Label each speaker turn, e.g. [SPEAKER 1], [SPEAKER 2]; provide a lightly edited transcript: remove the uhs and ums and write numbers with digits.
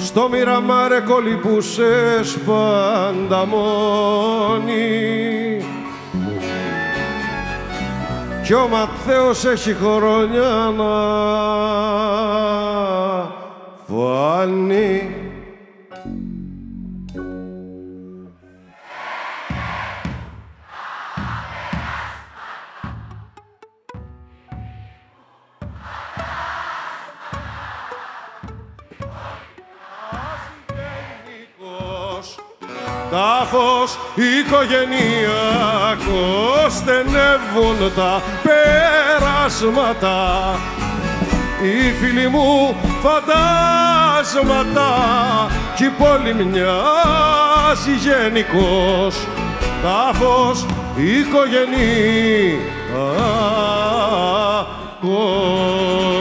[SPEAKER 1] στο Μιραμάρε κολυμπούσες πάντα μόνη κι ο Ματθαίος έχει χρόνια να φανεί. Τάφος οικογενειακός, στενεύουν τα περάσματα. Οι φίλοι μου φαντάσματα κι η πόλη μοιάζει γενικός. Τάφος οικογενειακός.